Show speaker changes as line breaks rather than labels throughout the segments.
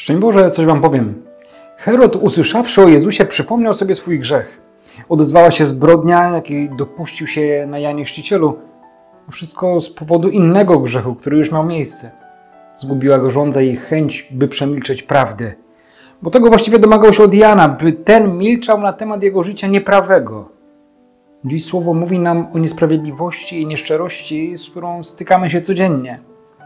Szczęść Boże, coś wam powiem. Herod, usłyszawszy o Jezusie, przypomniał sobie swój grzech. Odezwała się zbrodnia, jakiej dopuścił się na Janie Chrzcicielu. Wszystko z powodu innego grzechu, który już miał miejsce. Zgubiła go żądza i chęć, by przemilczeć prawdę. Bo tego właściwie domagał się od Jana, by ten milczał na temat jego życia nieprawego. Dziś słowo mówi nam o niesprawiedliwości i nieszczerości, z którą stykamy się codziennie.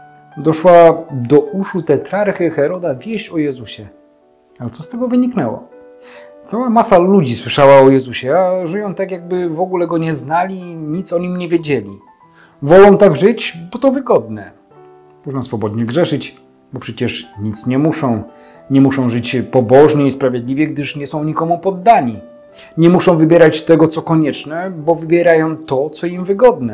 Doszła do uszu tetrarchy Heroda wieść o Jezusie. Ale co z tego wyniknęło? Cała masa ludzi słyszała o Jezusie, a żyją tak, jakby w ogóle Go nie znali i nic o Nim nie wiedzieli. Wolą tak żyć, bo to wygodne. Można swobodnie grzeszyć, bo przecież nic nie muszą. Nie muszą żyć pobożnie i sprawiedliwie, gdyż nie są nikomu poddani. Nie muszą wybierać tego, co konieczne, bo wybierają to, co im wygodne.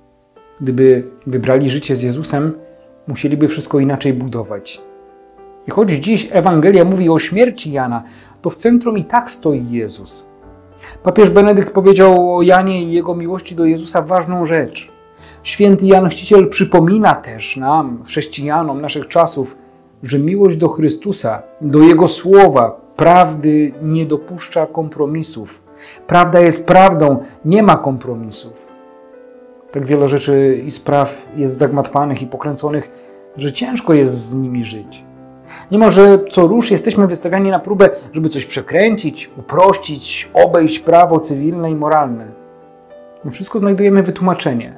Gdyby wybrali życie z Jezusem, musieliby wszystko inaczej budować. I choć dziś Ewangelia mówi o śmierci Jana, to w centrum i tak stoi Jezus. Papież Benedykt powiedział o Janie i jego miłości do Jezusa ważną rzecz. Święty Jan Chrzciciel przypomina też nam, chrześcijanom naszych czasów, że miłość do Chrystusa, do Jego Słowa, prawdy nie dopuszcza kompromisów. Prawda jest prawdą, nie ma kompromisów. Tak wiele rzeczy i spraw jest zagmatwanych i pokręconych, że ciężko jest z nimi żyć. Niemalże co rusz jesteśmy wystawiani na próbę, żeby coś przekręcić, uprościć, obejść prawo cywilne i moralne. Na wszystko znajdujemy wytłumaczenie.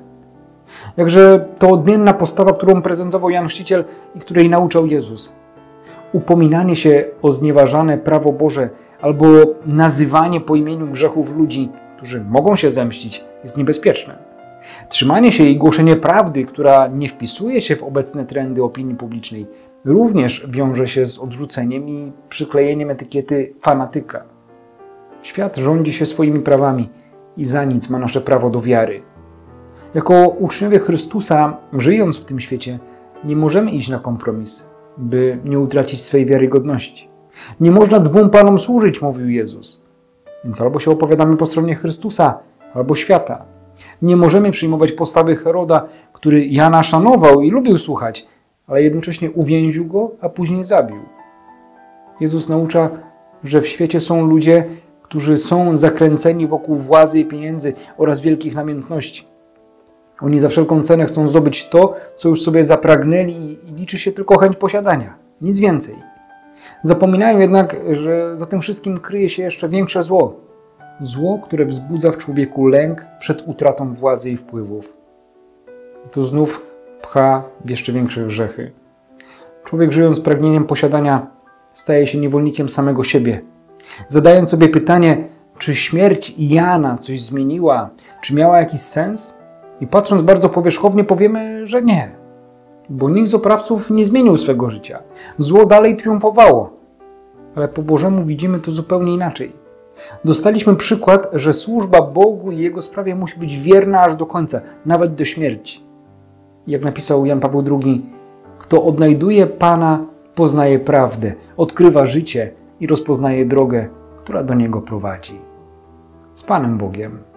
Jakże to odmienna postawa, którą prezentował Jan Chrzciciel i której nauczał Jezus. Upominanie się o znieważane prawo Boże albo nazywanie po imieniu grzechów ludzi, którzy mogą się zemścić, jest niebezpieczne. Trzymanie się i głoszenie prawdy, która nie wpisuje się w obecne trendy opinii publicznej, również wiąże się z odrzuceniem i przyklejeniem etykiety fanatyka. Świat rządzi się swoimi prawami i za nic ma nasze prawo do wiary. Jako uczniowie Chrystusa, żyjąc w tym świecie, nie możemy iść na kompromis, by nie utracić swej wiarygodności. Nie można dwóm panom służyć, mówił Jezus. Więc albo się opowiadamy po stronie Chrystusa, albo świata. Nie możemy przyjmować postawy Heroda, który Jana szanował i lubił słuchać, ale jednocześnie uwięził go, a później zabił. Jezus naucza, że w świecie są ludzie, którzy są zakręceni wokół władzy i pieniędzy oraz wielkich namiętności. Oni za wszelką cenę chcą zdobyć to, co już sobie zapragnęli i liczy się tylko chęć posiadania. Nic więcej. Zapominają jednak, że za tym wszystkim kryje się jeszcze większe zło. Zło, które wzbudza w człowieku lęk przed utratą władzy i wpływów. I to znów pcha w jeszcze większe grzechy. Człowiek, żyjąc z pragnieniem posiadania, staje się niewolnikiem samego siebie. Zadając sobie pytanie, czy śmierć Jana coś zmieniła, czy miała jakiś sens? I patrząc bardzo powierzchownie, powiemy, że nie. Bo nikt z oprawców nie zmienił swego życia. Zło dalej triumfowało. Ale po Bożemu widzimy to zupełnie inaczej. Dostaliśmy przykład, że służba Bogu i Jego sprawie musi być wierna aż do końca, nawet do śmierci. Jak napisał Jan Paweł II, kto odnajduje Pana, poznaje prawdę, odkrywa życie i rozpoznaje drogę, która do Niego prowadzi. Z Panem Bogiem.